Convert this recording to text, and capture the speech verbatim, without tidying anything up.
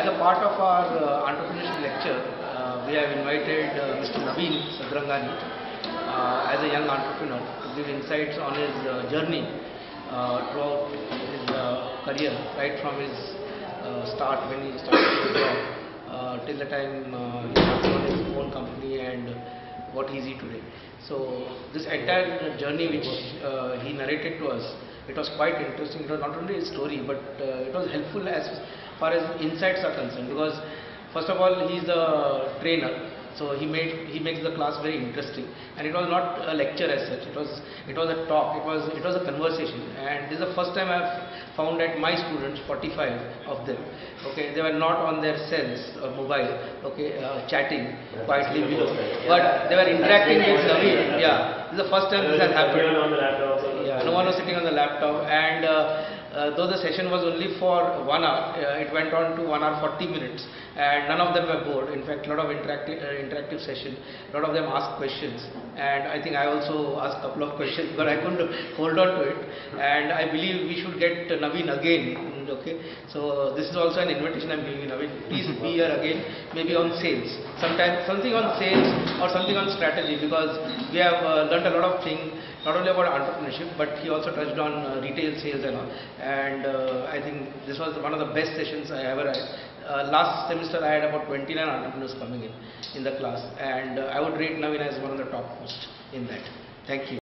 as a part of our uh, entrepreneurship lecture, uh, we have invited uh, Mister Naveen Sadrangani uh, as a young entrepreneur to give insights on his uh, journey uh, throughout his uh, career, right from his uh, start when he started his job uh, till the time uh, he started on his own company and what he is today. So this entire journey which uh, he narrated to us, it was quite interesting. It was not only his story, but uh, it was helpful as far as insights are concerned, because first of all he is the trainer, so he made he makes the class very interesting, and it was not a lecture as such. It was it was a talk. It was it was a conversation, and this is the first time I have found that my students, forty-five of them, okay, they were not on their cells or mobile, okay, uh, chatting quietly below, but they were interacting with Naveen. Yeah, this is the first time this has happened. Yeah, no one was sitting on the laptop, and uh, uh, though the session was only for one hour, uh, it went on to one hour forty minutes, and none of them were bored. In fact, a lot of interactive uh, interactive session. A lot of them asked questions, and I think I also asked a couple of questions, but I couldn't hold on to it. And I believe we should get Naveen again. Okay, so this is also an invitation I'm giving you, Naveen. Please be here again, maybe on sales. Sometimes something on sales or something on strategy, because we have uh, learned a lot of things, not only about entrepreneurship, but he also touched on uh, retail sales and all. And uh, I think this was one of the best sessions I ever had. Uh, last semester I had about twenty-nine entrepreneurs coming in in the class, and uh, I would rate Naveen as one of the top most in that. Thank you.